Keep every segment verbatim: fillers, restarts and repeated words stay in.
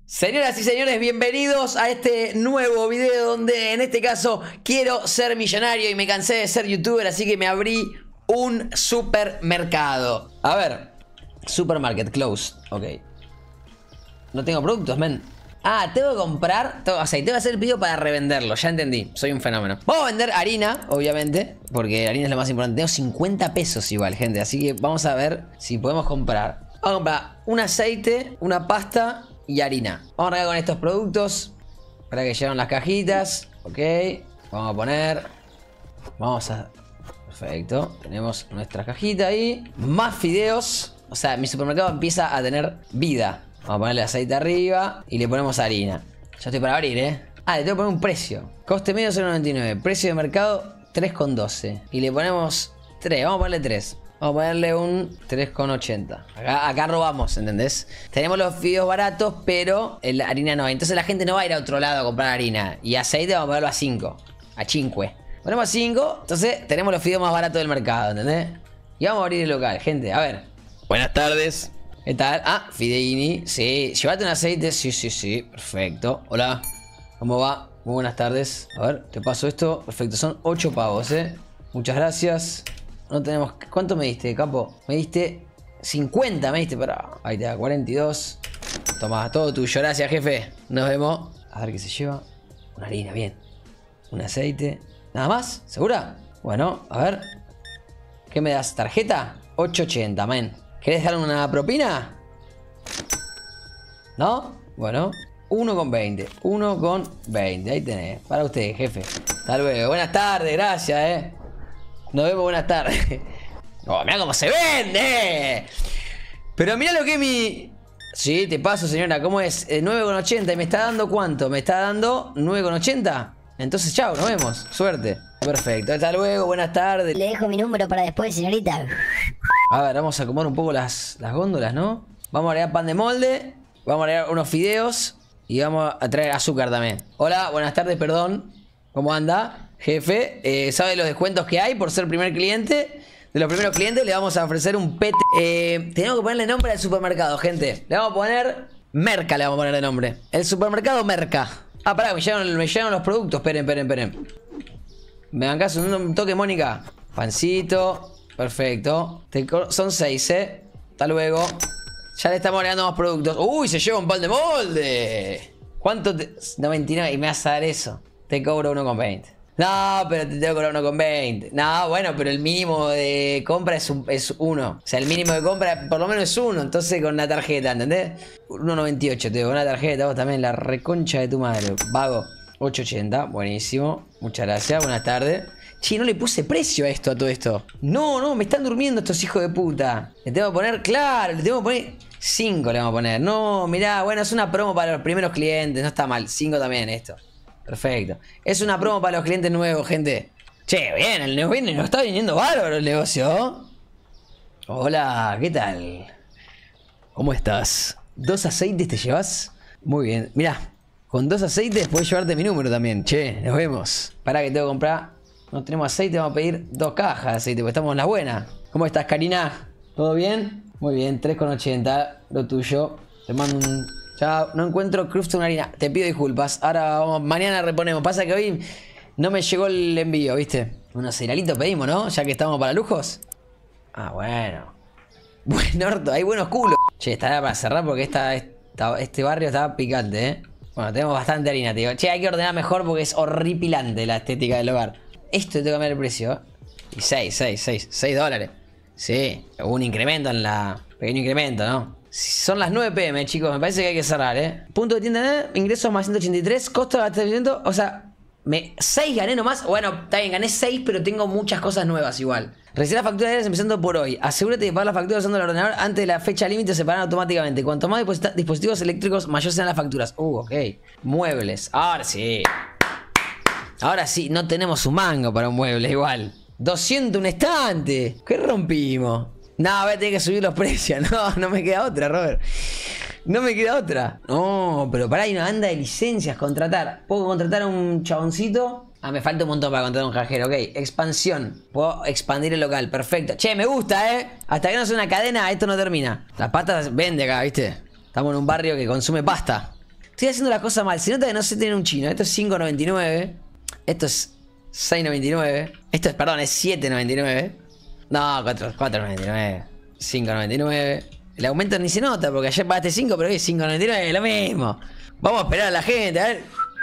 Señoras y señores, bienvenidos a este nuevo video donde en este caso quiero ser millonario y me cansé de ser youtuber, así que me abrí un supermercado. A ver, supermarket closed, ok. No tengo productos, men. Ah, tengo que comprar, tengo, o sea, tengo que hacer el pedido para revenderlo, ya entendí, soy un fenómeno. Vamos a vender harina, obviamente, porque la harina es lo más importante. Tengo cincuenta pesos igual, gente, así que vamos a ver si podemos comprar. Vamos a comprar un aceite, una pasta y harina. Vamos a arrancar con estos productos. Para que lleven las cajitas. Ok. Vamos a poner. Vamos a... Perfecto. Tenemos nuestra cajita ahí. Más fideos. O sea, mi supermercado empieza a tener vida. Vamos a ponerle aceite arriba. Y le ponemos harina. Ya estoy para abrir, ¿eh? Ah, le tengo que poner un precio. Coste medio cero noventa y nueve. Precio de mercado tres con doce. Y le ponemos tres. Vamos a ponerle tres. Vamos a ponerle un tres con ochenta. Acá, acá robamos, ¿entendés? Tenemos los fideos baratos, pero la harina no. Entonces la gente no va a ir a otro lado a comprar harina. Y aceite vamos a ponerlo a cinco. A cinco. Ponemos a cinco. Entonces tenemos los fideos más baratos del mercado, ¿entendés? Y vamos a abrir el local, gente. A ver. Buenas tardes. ¿Qué tal? Ah, Fideini. Sí. Llévate un aceite. Sí, sí, sí. Perfecto. Hola. ¿Cómo va? Muy buenas tardes. A ver, te paso esto. Perfecto. Son ocho pavos, ¿eh? Muchas gracias. No tenemos... ¿Cuánto me diste, capo? Me diste cincuenta, me diste, pero... Ahí te da cuarenta y dos. Toma, todo tuyo. Gracias, jefe. Nos vemos. A ver qué se lleva. Una harina, bien. Un aceite. ¿Nada más? ¿Segura? Bueno, a ver. ¿Qué me das? ¿Tarjeta? ocho ochenta, men. ¿Querés dar una propina? ¿No? Bueno. uno con veinte. uno con veinte. Ahí tenés. Para usted, jefe. Hasta luego. Buenas tardes. Gracias, eh. Nos vemos, buenas tardes. Oh, mirá cómo se vende. Pero mirá lo que es mi... Sí, te paso, señora. ¿Cómo es? Eh, nueve con ochenta. ¿Y me está dando cuánto? ¿Me está dando nueve con ochenta? Entonces, chao, nos vemos. Suerte. Perfecto. Hasta luego, buenas tardes. Le dejo mi número para después, señorita. A ver, vamos a acomodar un poco las, las góndolas, ¿no? Vamos a agregar pan de molde. Vamos a agregar unos fideos. Y vamos a traer azúcar también. Hola, buenas tardes, perdón. ¿Cómo anda? Jefe, eh, ¿sabe los descuentos que hay por ser primer cliente? De los primeros clientes le vamos a ofrecer un pete. Eh, tenemos que ponerle nombre al supermercado, gente. Le vamos a poner Merca, le vamos a poner de nombre. El supermercado Merca. Ah, pará, me llegaron, me llegaron los productos. Esperen, esperen, esperen. ¿Me dan caso? Un toque, Mónica. Pancito. Perfecto. Te son seis, ¿eh? Hasta luego. Ya le estamos agregando más productos. Uy, se lleva un pan de molde. ¿Cuánto te...? noventa y nueve. Y me vas a dar eso. Te cobro uno con veinte. No, pero te tengo que cobrar uno con veinte. No, bueno, pero el mínimo de compra es, un, es uno. O sea, el mínimo de compra por lo menos es uno. Entonces con la tarjeta, ¿entendés? uno noventa y ocho, te digo, con la tarjeta. Vos también, la reconcha de tu madre. Vago. ocho ochenta, buenísimo. Muchas gracias, buenas tardes. Che, no le puse precio a esto, a todo esto. No, no, me están durmiendo estos hijos de puta. Le tengo que poner, claro, le tengo que poner cinco le vamos a poner. No, mirá, bueno, es una promo para los primeros clientes. No está mal, cinco también esto. Perfecto. Es una promo para los clientes nuevos, gente. Che, bien, el negocio nos está viniendo bárbaro el negocio. Hola, ¿qué tal? ¿Cómo estás? ¿Dos aceites te llevas? Muy bien. Mirá, con dos aceites puedes llevarte mi número también. Che, nos vemos. Pará que tengo que comprar. No tenemos aceite, vamos a pedir dos cajas de aceite porque estamos en la buena. ¿Cómo estás, Karina? ¿Todo bien? Muy bien, tres con ochenta, lo tuyo. Te mando un... Chao, no encuentro Crufton harina. Te pido disculpas. Ahora vamos, mañana reponemos. Pasa que hoy no me llegó el envío, ¿viste? Unos cerealitos pedimos, ¿no? Ya que estamos para lujos. Ah, bueno. Bueno, orto, hay buenos culos. Che, estará para cerrar porque esta, esta, este barrio está picante, ¿eh? Bueno, tenemos bastante harina, te digo. Che, hay que ordenar mejor porque es horripilante la estética del hogar. Esto tengo que cambiar el precio. Y seis, seis, seis, seis dólares. Sí, hubo un incremento en la... Pequeño incremento, ¿no? Son las nueve pe eme, chicos. Me parece que hay que cerrar, ¿eh? Punto de tienda, ¿eh? Ingresos más ciento ochenta y tres. Costo de abastecimiento. O sea, me, seis gané nomás. Bueno, está bien, gané seis, pero tengo muchas cosas nuevas igual. Recibe la factura de empezando por hoy. Asegúrate de pagar la factura usando el ordenador antes de la fecha límite. Se pagan automáticamente. Cuanto más dispositivos eléctricos, mayor serán las facturas. Uh, ok. Muebles. Ahora sí. Ahora sí, no tenemos un mango para un mueble igual. doscientos un estante. ¿Qué rompimos? No, voy a tener que subir los precios. No, no me queda otra, Robert. No me queda otra. No, pero pará, hay una banda de licencias. Contratar. ¿Puedo contratar a un chaboncito? Ah, me falta un montón para contratar a un cajero. Ok, expansión. Puedo expandir el local. Perfecto. Che, me gusta, ¿eh? Hasta que no sea una cadena, esto no termina. Las pastas vende acá, ¿viste? Estamos en un barrio que consume pasta. Estoy haciendo las cosas mal. Se nota que no sé tener un chino. Esto es cinco noventa y nueve. Esto es seis noventa y nueve. Esto es, perdón, es siete noventa y nueve. No, cuatro noventa y nueve. cinco noventa y nueve. El aumento ni se nota porque ayer pagaste cinco, pero hoy es cinco noventa y nueve. Es lo mismo. Vamos a esperar a la gente, a ver.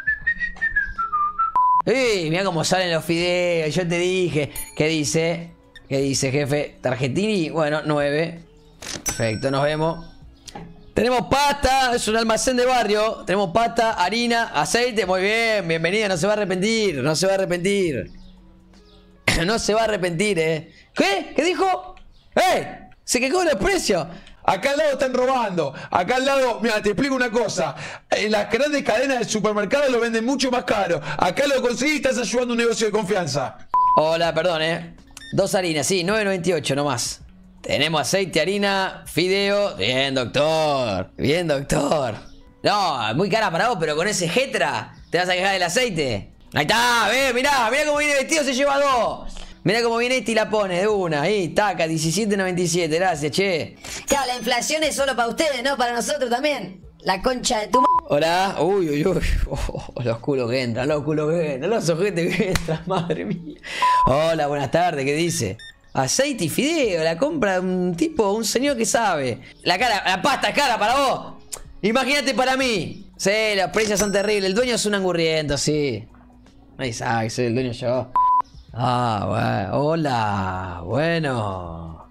Uy, mira cómo salen los fideos. Yo te dije. ¿Qué dice? ¿Qué dice, jefe? Targetini. Bueno, nueve. Perfecto, nos vemos. Tenemos pasta. Es un almacén de barrio. Tenemos pasta, harina, aceite. Muy bien, bienvenida. No se va a arrepentir. No se va a arrepentir. No se va a arrepentir, eh. ¿Qué? ¿Qué dijo? ¡Eh! Se quejó los precios. Acá al lado están robando. Acá al lado, mira, te explico una cosa. En las grandes cadenas de supermercados lo venden mucho más caro. Acá lo conseguís y estás ayudando a un negocio de confianza. Hola, perdón, eh. Dos harinas, sí, nueve noventa y ocho nomás. Tenemos aceite, harina, fideo. Bien, doctor. Bien, doctor. No, muy cara para vos, pero con ese Jetra te vas a quejar del aceite. Ahí está, ve, mirá, mirá cómo viene vestido, se lleva dos. Mirá cómo viene este y la pone de una. Ahí, taca, diecisiete noventa y siete, gracias, che. Claro, la inflación es solo para ustedes, ¿no? Para nosotros también. La concha de tu m... Hola. Uy, uy, uy. Oh, los culos que entran, los culos que entran, los ojetes que entran, madre mía. Hola, buenas tardes, ¿qué dice? Aceite y fideo, la compra de un tipo, un señor que sabe. La cara, la pasta es cara para vos. Imagínate para mí. Sí, los precios son terribles. El dueño es un angurriento, sí. Nadie sabe que soy el dueño yo. Ah, bueno. Hola. Bueno.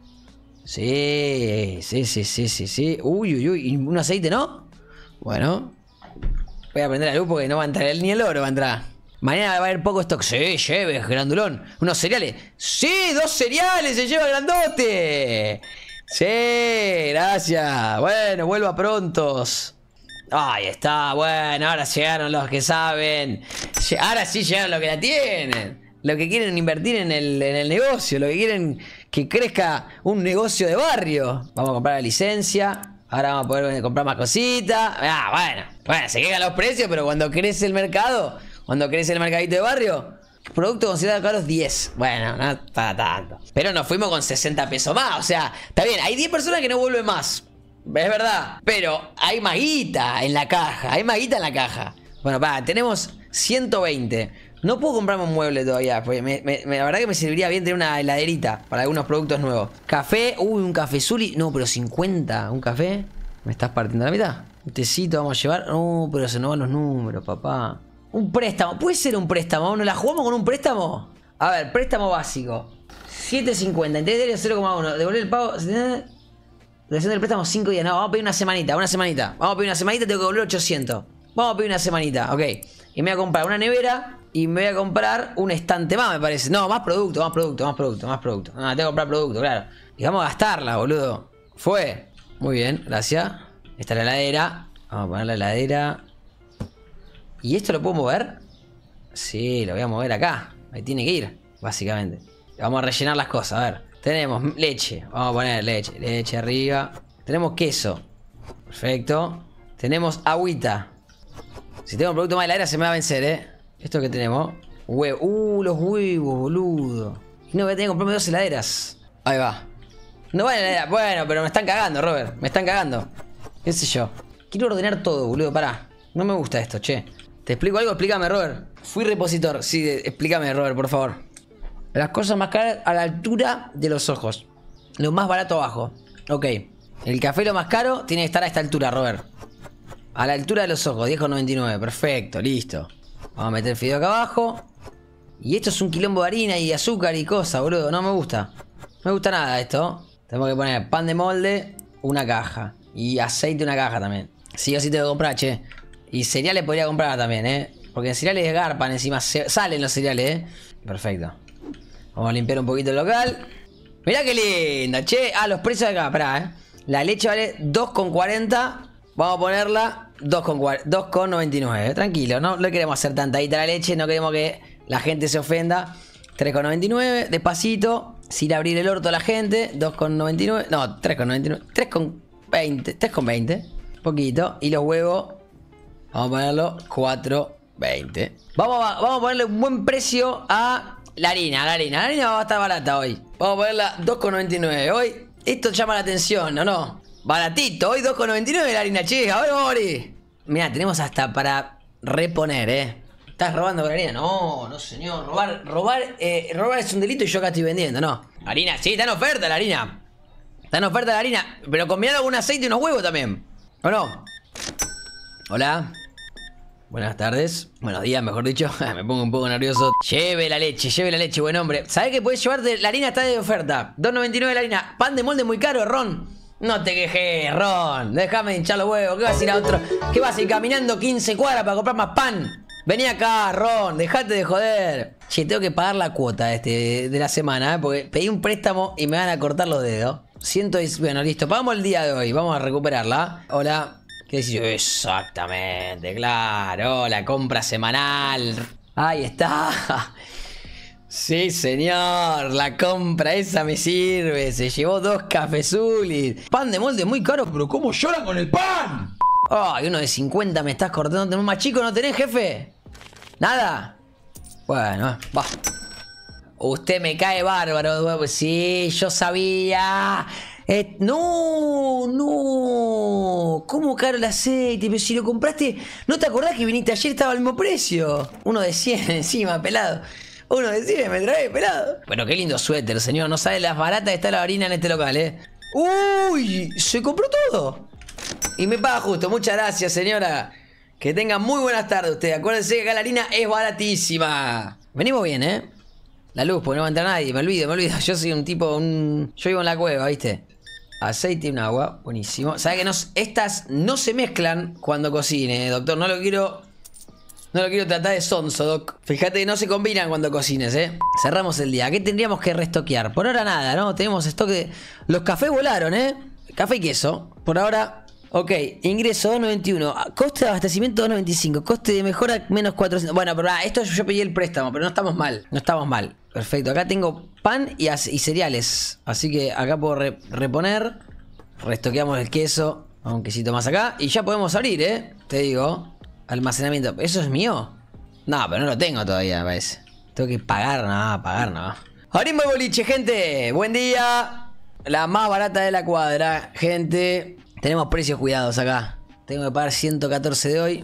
Sí, sí, sí, sí, sí, sí. Uy, uy, uy. ¿Y un aceite, no? Bueno. Voy a prender la luz porque no va a entrar ni el oro, va a entrar. Mañana va a haber poco stock. Sí, lleve, grandulón. Unos cereales. Sí, dos cereales se lleva grandote. Sí, gracias. Bueno, vuelva prontos. Ahí está, bueno, ahora llegaron los que saben. Ahora sí llegaron los que la tienen. Los que quieren invertir en el, en el negocio. Los que quieren que crezca un negocio de barrio. Vamos a comprar la licencia. Ahora vamos a poder comprar más cositas. Ah, bueno, bueno, se quedan los precios, pero cuando crece el mercado, cuando crece el mercadito de barrio, producto considerado caros diez. Bueno, no para tanto. Pero nos fuimos con sesenta pesos más. O sea, está bien, hay diez personas que no vuelven más. Es verdad, pero hay maguita en la caja. Hay maguita en la caja. Bueno, va, tenemos ciento veinte. No puedo comprarme un mueble todavía, porque me, me, me, la verdad que me serviría bien tener una heladerita para algunos productos nuevos. Café, uy, un café Zuli. No, pero cincuenta, un café. ¿Me estás partiendo la mitad? Un tecito vamos a llevar. No, pero se nos van los números, papá. Un préstamo, puede ser un préstamo. ¿No la jugamos con un préstamo? A ver, préstamo básico siete cincuenta, interés cero coma uno. Devolver el pago. Duración del préstamo cinco días. No, vamos a pedir una semanita, una semanita. Vamos a pedir una semanita, tengo que devolver ochocientos. Vamos a pedir una semanita, ok. Y me voy a comprar una nevera. Y me voy a comprar un estante más, me parece. No, más producto, más producto, más producto, más producto. No, tengo que comprar producto, claro. Y vamos a gastarla, boludo. Fue. Muy bien, gracias. Esta es la heladera. Vamos a poner la heladera. ¿Y esto lo puedo mover? Sí, lo voy a mover acá. Ahí tiene que ir, básicamente. Vamos a rellenar las cosas, a ver. Tenemos leche. Vamos a poner leche. Leche arriba. Tenemos queso. Perfecto. Tenemos agüita. Si tengo un producto más de heladera se me va a vencer, eh. ¿Esto que tenemos? Huevo. Uh, los huevos, boludo. No, voy a tener que comprarme dos heladeras. Ahí va. No va a la heladera. Bueno, pero me están cagando, Robert. Me están cagando. ¿Qué sé yo? Quiero ordenar todo, boludo. Pará. No me gusta esto, che. ¿Te explico algo? Explícame, Robert. Fui repositor. Sí, explícame, Robert, por favor. Las cosas más caras a la altura de los ojos. Lo más barato abajo. Ok. El café lo más caro tiene que estar a esta altura, Robert. A la altura de los ojos. diez con noventa y nueve. Perfecto, listo. Vamos a meter el fideo acá abajo. Y esto es un quilombo de harina y azúcar y cosas, boludo. No me gusta. No me gusta nada esto. Tenemos que poner pan de molde, una caja. Y aceite, una caja también. Sí o sí tengo que comprar, che. Y cereales podría comprar también, eh. Porque en cereales garpan encima. Salen los cereales, eh. Perfecto. Vamos a limpiar un poquito el local. Mirá qué lindo, che. Ah, los precios de acá, pará, eh. La leche vale dos con cuarenta. Vamos a ponerla dos con noventa y nueve. Tranquilo, no, no queremos hacer tanta guita la leche. No queremos que la gente se ofenda. tres con noventa y nueve, despacito. Sin abrir el orto a la gente. dos con noventa y nueve. No, tres con noventa y nueve. tres con veinte. tres con veinte. Poquito. Y los huevos. Vamos a ponerlo cuatro con veinte. Vamos a, vamos a ponerle un buen precio a la harina. La harina. La harina va a estar barata hoy. Vamos a ponerla dos con noventa y nueve. Hoy esto llama la atención, ¿o no? Baratito, hoy dos con noventa y nueve la harina, che, a ver, Mori. Mira, tenemos hasta para reponer, ¿eh? ¿Estás robando con harina? No, no señor. Robar, robar, eh, robar es un delito y yo acá estoy vendiendo, no. Harina, sí, está en oferta la harina. Está en oferta la harina. Pero combinado con un aceite y unos huevos también. ¿O no? Hola. Buenas tardes. Buenos días, mejor dicho. Me pongo un poco nervioso. Lleve la leche, lleve la leche, buen hombre. ¿Sabés que podés llevarte? La harina está de oferta. dos noventa y nueve la harina. Pan de molde muy caro, Ron. No te quejes, Ron. Déjame hinchar los huevos. ¿Qué vas a ir a otro? ¿Qué vas a ir caminando quince cuadras para comprar más pan? Vení acá, Ron. Dejate de joder. Che, tengo que pagar la cuota este, de la semana, ¿eh? Porque pedí un préstamo y me van a cortar los dedos. Ciento... Bueno, listo. Pagamos el día de hoy. Vamos a recuperarla. Hola. ¿Qué decís? Exactamente, claro. La compra semanal. Ahí está. Sí, señor. La compra esa me sirve. Se llevó dos cafezulis. Pan de molde muy caro. Pero ¿cómo lloran con el pan? Ay, uno de cincuenta me estás cortando. ¿Tenés más chico? ¿No tenés, jefe? ¿Nada? Bueno, va. Usted me cae bárbaro. Sí, yo sabía. Eh, no, no. ¿Cómo caro el aceite? Pero si lo compraste, ¿no te acordás que viniste ayer? Estaba al mismo precio. Uno de cien encima, pelado. Uno de cien me trae, pelado. Bueno, qué lindo suéter, señor. No sabe las baratas que está la harina en este local, ¿eh? ¡Uy! Se compró todo. Y me paga justo. Muchas gracias, señora. Que tenga muy buenas tardes usted. Acuérdense que acá la harina es baratísima. Venimos bien, ¿eh? La luz, porque no va a entrar nadie. Me olvido, me olvido. Yo soy un tipo, un... Yo vivo en la cueva, ¿viste? Aceite y un agua, buenísimo. ¿Sabe que no, estas no se mezclan cuando cocine, doctor? No lo quiero... No lo quiero tratar de sonso, doc. Fíjate que no se combinan cuando cocines, ¿eh? Cerramos el día. ¿Qué tendríamos que restoquear? Por ahora nada, ¿no? Tenemos stock de... Los cafés volaron, ¿eh? Café y queso. Por ahora... Ok, ingreso dos noventa y uno. Coste de abastecimiento dos noventa y cinco. Coste de mejora menos cuatrocientos. Bueno, pero ah, esto yo pedí el préstamo, pero no estamos mal. No estamos mal. Perfecto, acá tengo pan y, y cereales. Así que acá puedo re reponer. Restoqueamos el queso. Un quesito más acá. Y ya podemos abrir, ¿eh? Te digo. Almacenamiento. ¿Eso es mío? No, pero no lo tengo todavía, me parece. Tengo que pagar, no, pagar, no. Abrimos el boliche, gente. Buen día. La más barata de la cuadra, gente. Tenemos precios cuidados acá. Tengo que pagar ciento catorce de hoy.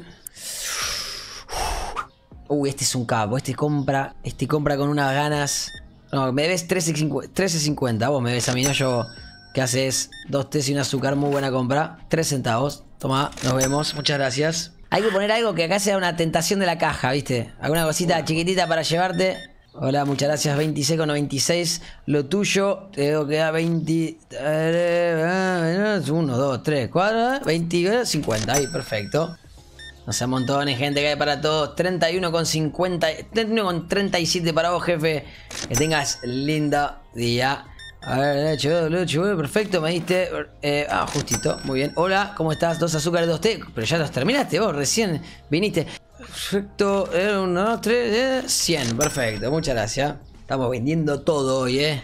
Uy, este es un capo. Este compra. Este compra con unas ganas. No, me ves trece cincuenta. Vos me ves a mí, no yo. ¿Qué haces? Dos tés y un azúcar. Muy buena compra. tres centavos. Toma, nos vemos. Muchas gracias. Hay que poner algo que acá sea una tentación de la caja, ¿viste? Alguna cosita chiquitita para llevarte. Hola, muchas gracias. veintiséis con noventa y seis. Lo tuyo, te debo quedar veinte. uno, dos, tres, cuatro, veinte, cincuenta. Ahí, perfecto. No sean montones, gente, que hay para todos. treinta y uno con cincuenta. treinta y uno con treinta y siete para vos, jefe. Que tengas lindo día. A ver, leche, leche, perfecto, me diste. Eh, ah, justito, muy bien. Hola, ¿cómo estás? Dos azúcares, dos té. Pero ya los terminaste vos, recién viniste. Perfecto, uno, dos, tres, cien, perfecto, muchas gracias. Estamos vendiendo todo hoy, eh.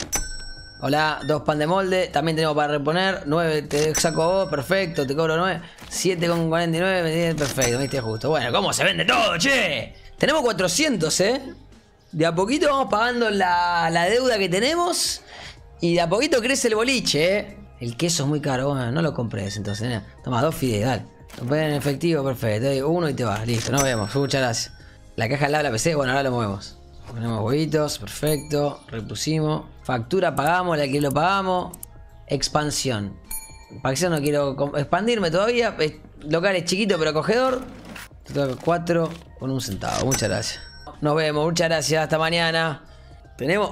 Hola, dos pan de molde, también tenemos para reponer. nueve, te saco a vos, perfecto, te cobro nueve. siete con cuarenta y nueve, perfecto, me diste justo. Bueno, ¿cómo se vende todo, che? Tenemos cuatrocientos, eh. De a poquito vamos pagando la, la deuda que tenemos. Y de a poquito crece el boliche, eh. El queso es muy caro, bueno, no lo compres entonces, ¿eh? Toma, dos fideos, dale. Lo ponen en efectivo, perfecto. Uno y te vas, listo, nos vemos. Muchas gracias. La caja al lado de la P C, bueno, ahora lo movemos. Ponemos huevitos, perfecto. Repusimos. Factura pagamos, el alquiler lo pagamos. Expansión. Para que yo no quiero expandirme todavía. Es local es chiquito pero acogedor. cuatro con un centavo. Muchas gracias. Nos vemos, muchas gracias. Hasta mañana. Tenemos.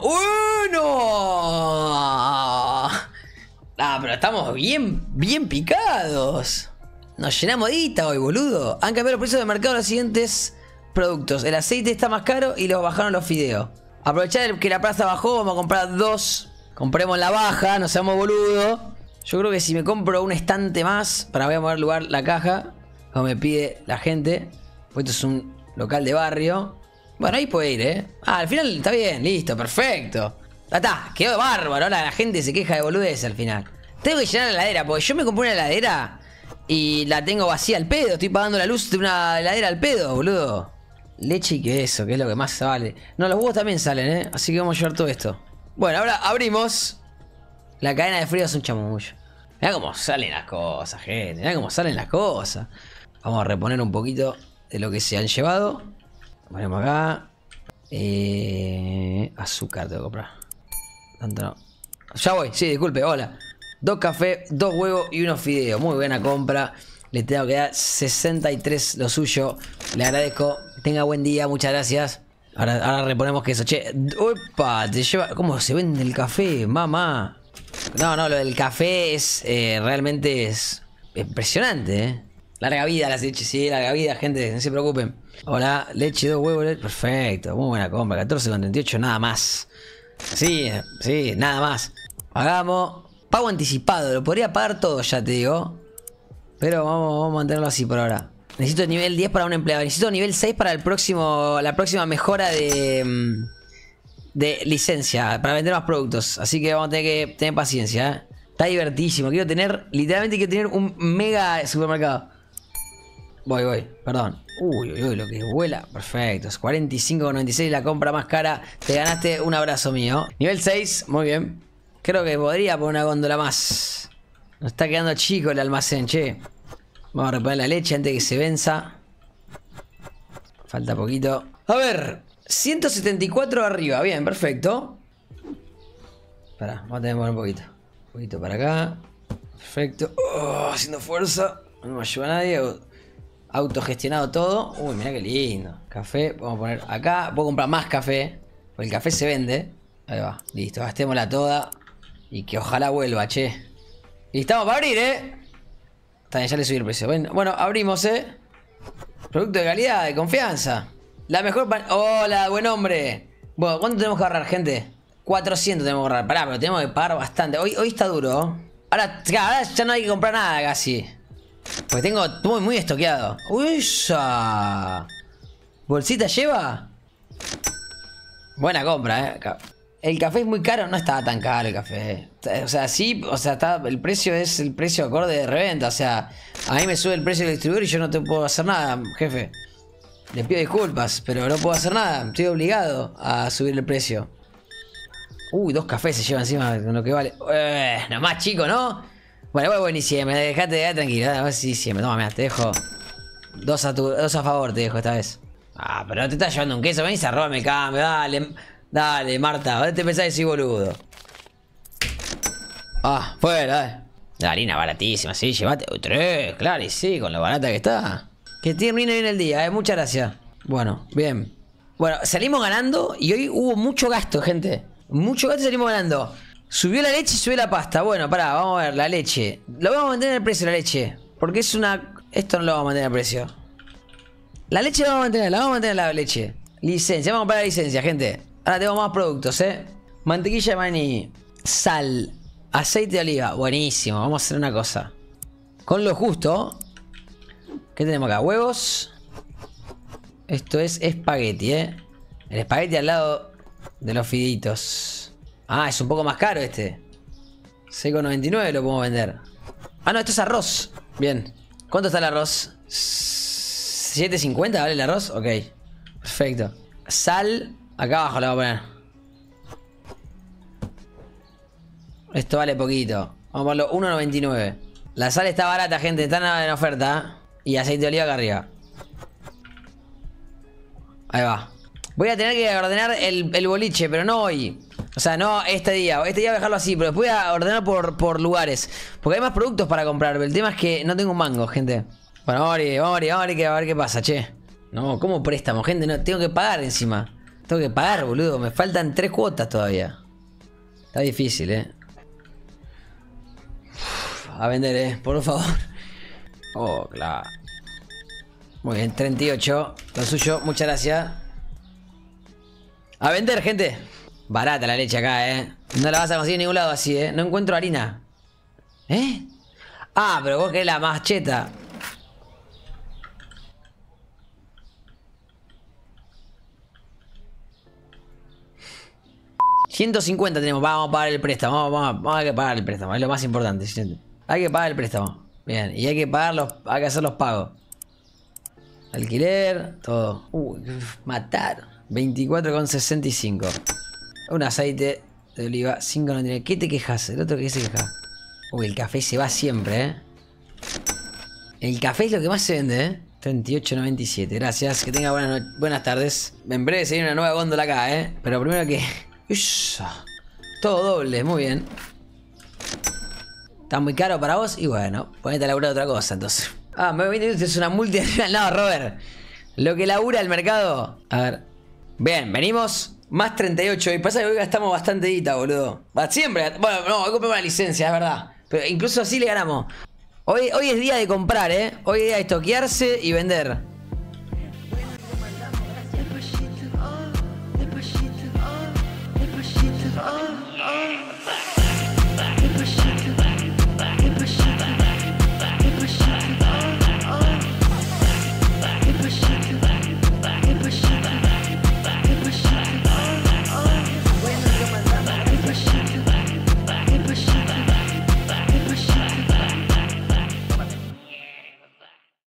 ¡Uno! Ah, pero estamos bien, bien picados. Nos llenamos de guita hoy, boludo. Han cambiado los precios del mercado de los siguientes productos. El aceite está más caro y los bajaron los fideos. Aprovechar que la plaza bajó, vamos a comprar dos. Compremos la baja, no seamos boludos. Yo creo que si me compro un estante más, para voy a mover lugar la caja, como me pide la gente. Pues esto es un local de barrio. Bueno, ahí puede ir, ¿eh? Ah, al final está bien, listo, perfecto. Ya está, quedó bárbaro. Ahora la gente se queja de boludez al final. Tengo que llenar la heladera, porque yo me compré una heladera y la tengo vacía al pedo. Estoy pagando la luz de una heladera al pedo, boludo. Leche y queso, que es lo que más vale. No, los huevos también salen, ¿eh? Así que vamos a llevar todo esto. Bueno, ahora abrimos. La cadena de frío es un chamullo. Mirá cómo salen las cosas, gente. Mirá cómo salen las cosas. Vamos a reponer un poquito de lo que se han llevado. Ponemos acá. Eh, azúcar tengo que comprar. Tanto no. Ya voy, sí, disculpe, hola. Dos cafés, dos huevos y unos fideos. Muy buena compra. Le tengo que dar sesenta y tres lo suyo. Le agradezco. Tenga buen día, muchas gracias. Ahora, ahora reponemos queso. Che, opa, te lleva. ¿Cómo se vende el café, mamá? No, no, lo del café es eh, realmente es impresionante, ¿eh? Larga vida las leches, sí, larga vida, gente, no se preocupen. Hola, leche, dos huevos, leche. Perfecto, muy buena compra. catorce con treinta y ocho, nada más. Sí, sí, nada más. Hagamos pago anticipado, lo podría pagar todo ya, te digo. Pero vamos, vamos a mantenerlo así por ahora. Necesito nivel diez para un empleado. Necesito nivel seis para el próximo. La próxima mejora de. De licencia. Para vender más productos. Así que vamos a tener que tener paciencia, ¿eh? Está divertísimo. Quiero tener. Literalmente quiero tener un mega supermercado. Voy, voy. Perdón. Uy, uy, uy, lo que vuela. Perfecto. cuarenta y cinco con noventa y seis, la compra más cara. Te ganaste un abrazo mío. Nivel seis. Muy bien. Creo que podría poner una góndola más. Nos está quedando chico el almacén, che. Vamos a reponer la leche antes de que se venza. Falta poquito. A ver. ciento setenta y cuatro arriba. Bien, perfecto. Pará, vamos a tener que mover un poquito. Un poquito para acá. Perfecto. Oh, haciendo fuerza. No me ayuda a nadie. Autogestionado todo. Uy, mirá qué lindo. Café. Vamos a poner acá. Puedo comprar más café. Porque el café se vende. Ahí va. Listo. Gastémosla toda. Y que ojalá vuelva, che. Y estamos para abrir, ¿eh? Está bien, ya le subí el precio. Bueno, bueno, abrimos, ¿eh? Producto de calidad, de confianza. La mejor pan... Hola, buen hombre. Bueno, ¿cuánto tenemos que ahorrar, gente? cuatrocientos tenemos que ahorrar. Pará, pero tenemos que pagar bastante. Hoy, hoy está duro. Ahora, ahora ya no hay que comprar nada casi. Porque tengo muy, muy estoqueado. Uy, ya. ¿Bolsita lleva? Buena compra, ¿eh? El café es muy caro, no estaba tan caro el café. O sea, sí, o sea, está, el precio es el precio acorde de reventa. O sea, a mí me sube el precio del distribuidor y yo no te puedo hacer nada, jefe. Le pido disculpas, pero no puedo hacer nada. Estoy obligado a subir el precio. Uy, dos cafés se llevan encima con lo que vale. Eh, nomás chico, ¿no? Bueno, voy buenísimo, dejate de tranquilo. A ver si siempre. Toma, mira, te dejo. Dos a, tu, dos a favor te dejo esta vez. Ah, pero no te estás llevando un queso. Venís a robarme el cambio, dale. Dale, Marta, ¿dónde te pensás que soy boludo? Ah, fuera, dale. La harina baratísima, sí, llévate. Uy, tres, claro, y sí, con lo barata que está. Que termine bien el día, eh, muchas gracias. Bueno, bien. Bueno, salimos ganando y hoy hubo mucho gasto, gente. Mucho gasto y salimos ganando. Subió la leche y subió la pasta. Bueno, pará, vamos a ver, la leche. Lo vamos a mantener el precio, la leche. Porque es una... Esto no lo vamos a mantener el precio. La leche la vamos a mantener, la vamos a mantener la leche. Licencia, vamos a comprar la licencia, gente. Ahora tengo más productos, eh. Mantequilla de maní, sal, aceite de oliva. Buenísimo, vamos a hacer una cosa. Con lo justo. ¿Qué tenemos acá? Huevos. Esto es espagueti, eh. El espagueti al lado de los fideitos. Ah, es un poco más caro este. seis con noventa y nueve lo podemos vender. Ah, no, esto es arroz. Bien. ¿Cuánto está el arroz? siete cincuenta, ¿vale el arroz? Ok. Perfecto. Sal. Acá abajo la voy a poner. Esto vale poquito. Vamos a ponerlo uno noventa y nueve. La sal está barata, gente. Está en oferta. Y aceite de oliva acá arriba. Ahí va. Voy a tener que ordenar el, el boliche, pero no hoy. O sea, no este día. Este día voy a dejarlo así, pero después voy a ordenar por, por lugares. Porque hay más productos para comprar. Pero el tema es que no tengo un mango, gente. Bueno, vamos a abrir, vamos a abrir, vamos a abrir, a ver qué pasa, che. No, ¿cómo préstamo, gente? No, tengo que pagar encima. Tengo que pagar, boludo. Me faltan tres cuotas todavía. Está difícil, eh. Uf, a vender, eh. Por favor. Oh, claro. Muy bien, treinta y ocho. Lo suyo, muchas gracias. A vender, gente. Barata la leche acá, eh. No la vas a conseguir en ningún lado así, eh. No encuentro harina. ¿Eh? Ah, pero vos querés la más cheta. ciento cincuenta tenemos, vamos a pagar el préstamo, vamos, vamos, vamos a que pagar el préstamo, es lo más importante. Hay que pagar el préstamo, bien, y hay que pagar los, hay que hacer los pagos. Alquiler, todo. Uy, matar. veinticuatro con sesenta y cinco. Un aceite de oliva, cinco noventa y nueve. ¿Qué te quejas? El otro que se queja. Uy, el café se va siempre, eh. El café es lo que más se vende, ¿eh? treinta y ocho noventa y siete. Gracias. Que tenga buenas, no buenas tardes. En breve se viene una nueva góndola acá, ¿eh? Pero primero que... Ush, todo doble. Muy bien. Está muy caro para vos. Y bueno, ponete a laburar otra cosa, entonces. Ah, me voy a decir, es una multinacional. No, Robert. Lo que labura el mercado. A ver. Bien, venimos. Más treinta y ocho. Y pasa que hoy gastamos bastante guita, boludo. Va, siempre. Bueno, no, hoy compramos una licencia, es verdad. Pero incluso así le ganamos. Hoy, hoy es día de comprar, ¿eh? Hoy es día de estoquearse y vender.